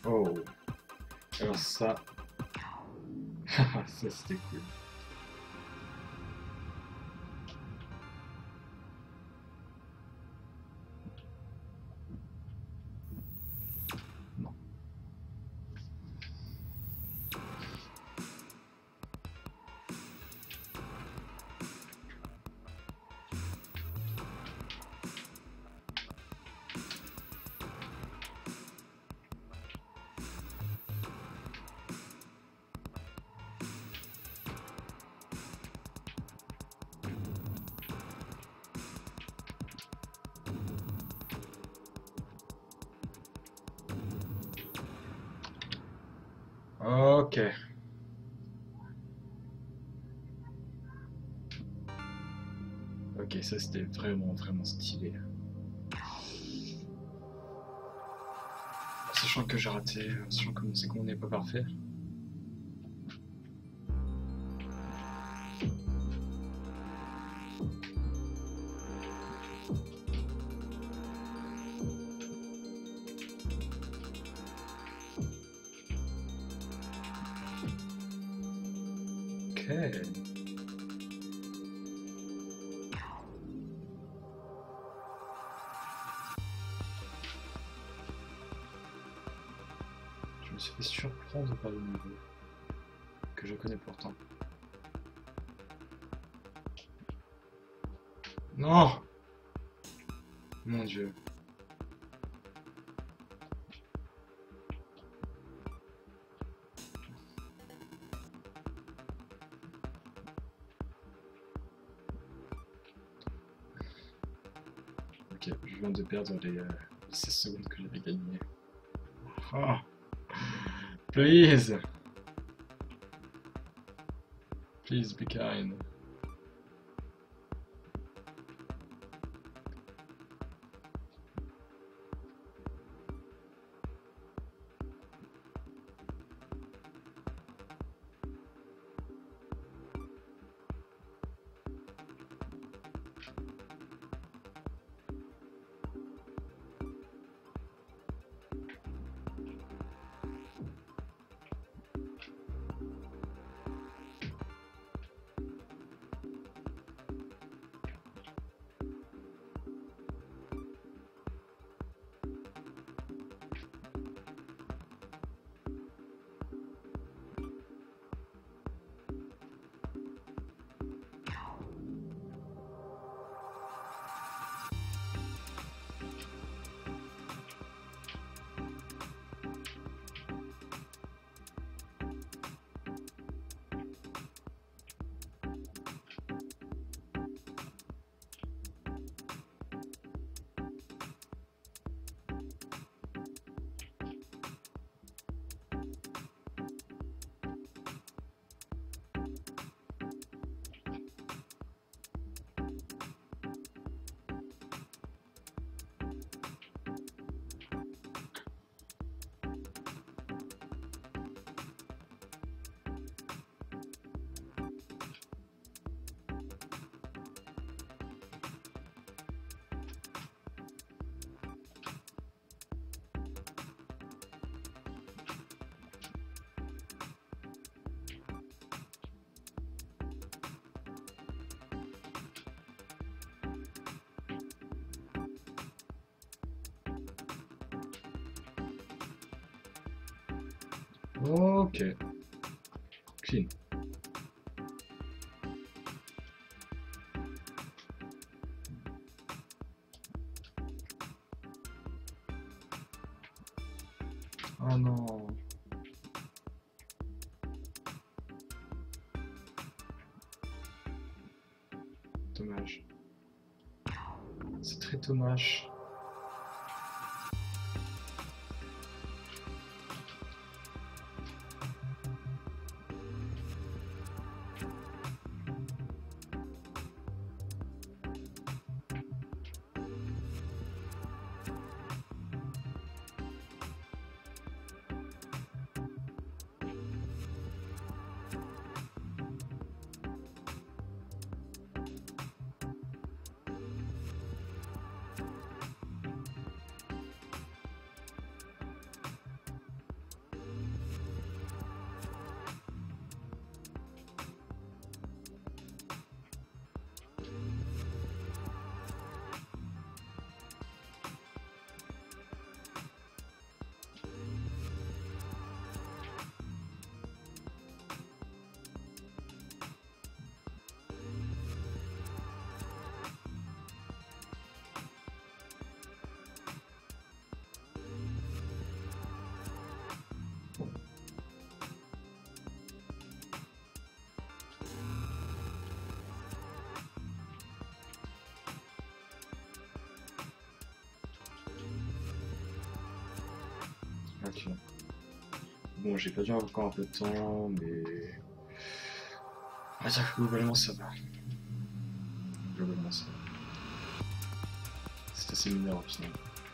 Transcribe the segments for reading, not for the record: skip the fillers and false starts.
Oh, alors ça, ça c'était cool. Non. Ok. Ok, ça c'était vraiment vraiment stylé. Sachant que j'ai raté, sachant que c'est qu'on n'est pas parfait. Ok. Je me suis fait surprendre par le niveau que je connais pourtant. Non! Mon Dieu. Ok, je viens de perdre les 16 secondes que j'avais gagnées. Oh, please! Please be kind. Ok. Clean. Oh non. Dommage. C'est très dommage. Ok. Bon, j'ai perdu encore un peu de temps, mais... On va dire que globalement ça va. Globalement ça va. C'est assez mineur au final.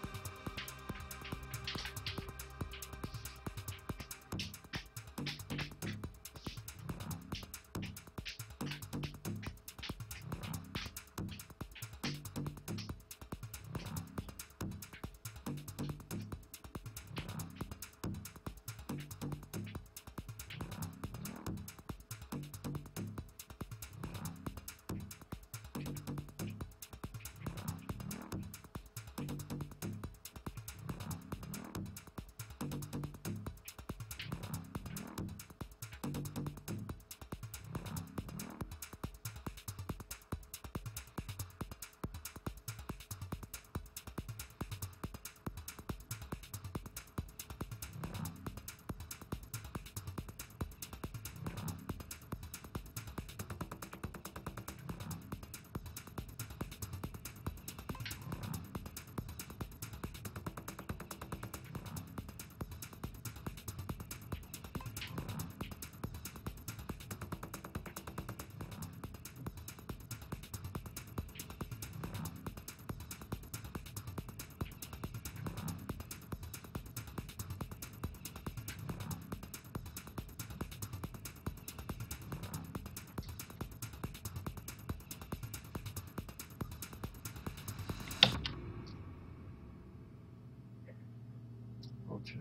Ok.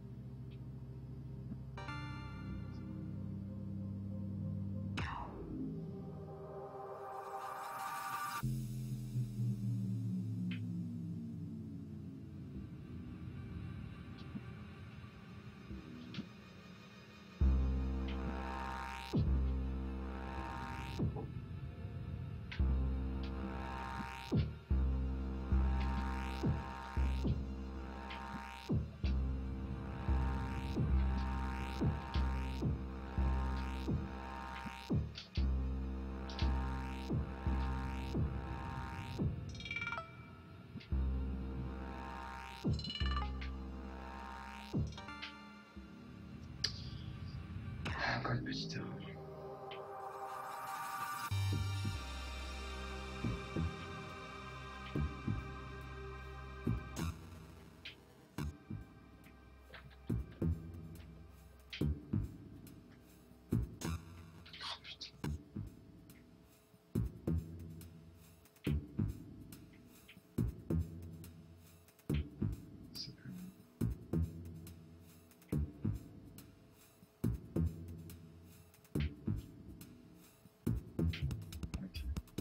Encore une petite erreur. Oh putain. C'est plus... Ok.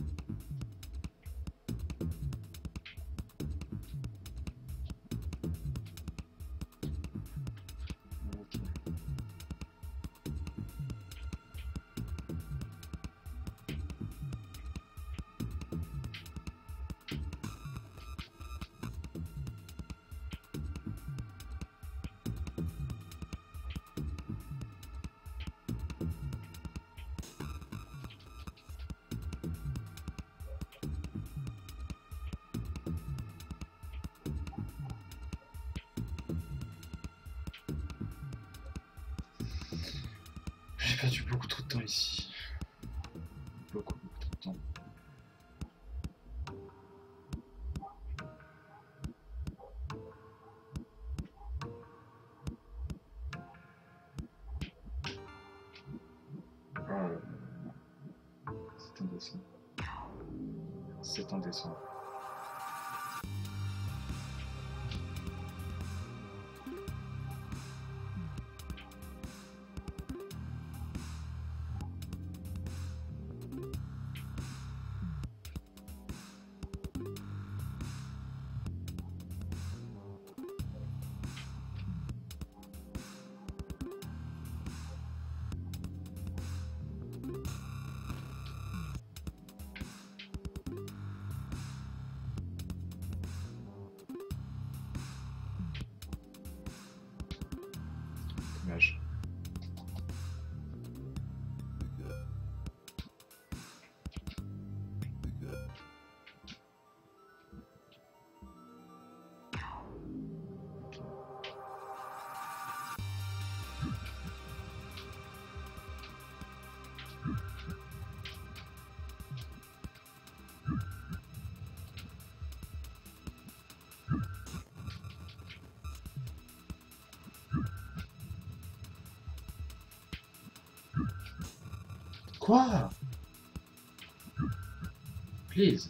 Ok. J'ai perdu beaucoup trop de temps ici. Beaucoup trop de temps. Oh, c'est indécent. C'est indécent. Quoi? Please.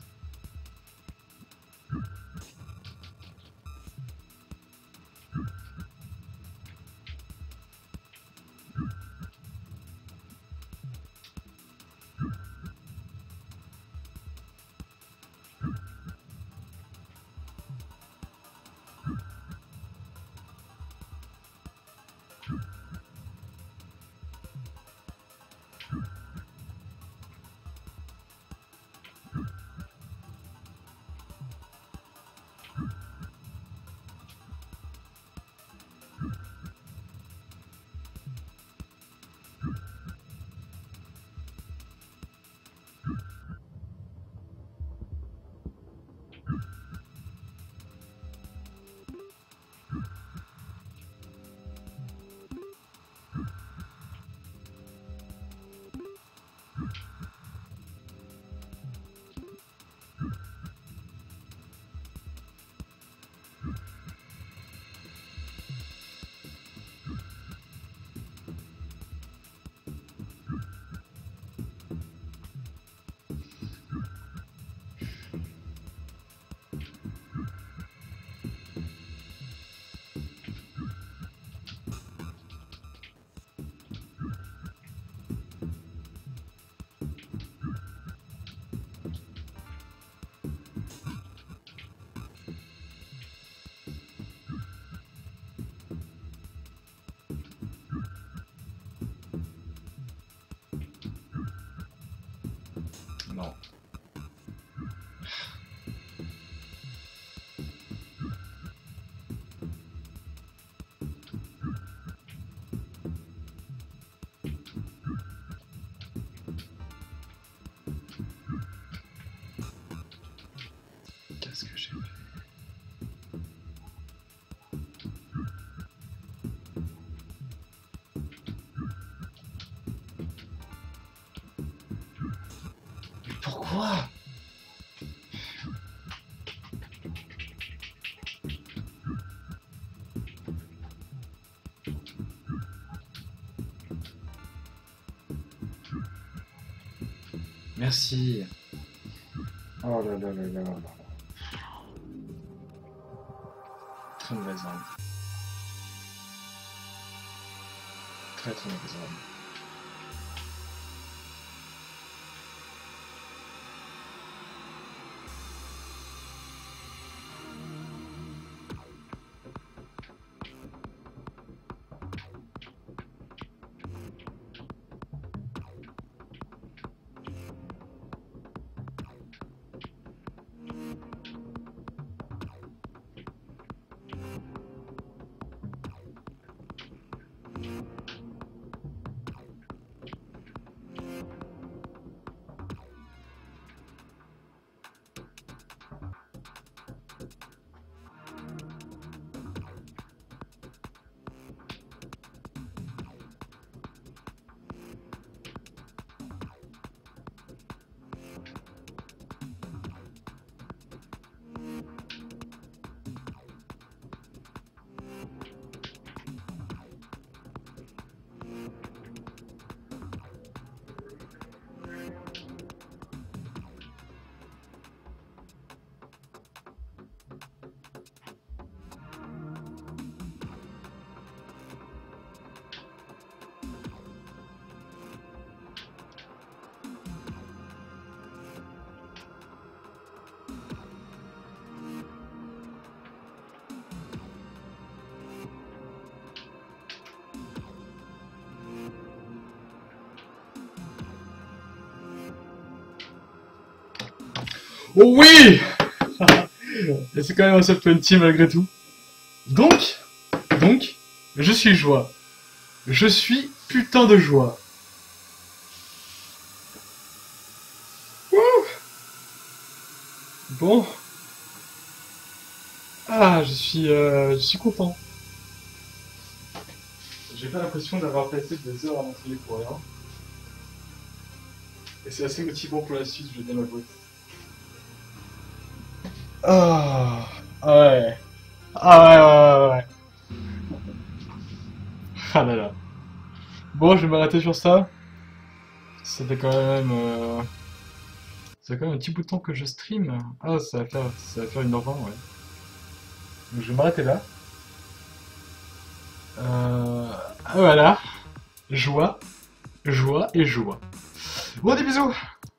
Non. Qu'est-ce que j'ai fait? Mais pourquoi? Merci. Oh là là là là là là. Très mauvaise arme. Très très mauvaise arme. Oh oui. Et c'est quand même un seul plenty malgré tout. Donc, je suis joie. Je suis putain de joie. Ouh. Bon. Ah, je suis content. J'ai pas l'impression d'avoir passé des heures à m'entraîner pour rien. Et c'est assez motivant pour la suite, je vais bien l'avouer. Ah, ouais. Ah, ouais. Ah là là. Bon, je vais m'arrêter sur ça. Ça fait quand même... Ça fait quand même un petit bout de temps que je stream. Ah, ça va faire 1h20, ouais. Donc je vais m'arrêter là. Voilà. Joie, joie et joie. Bon, des bisous!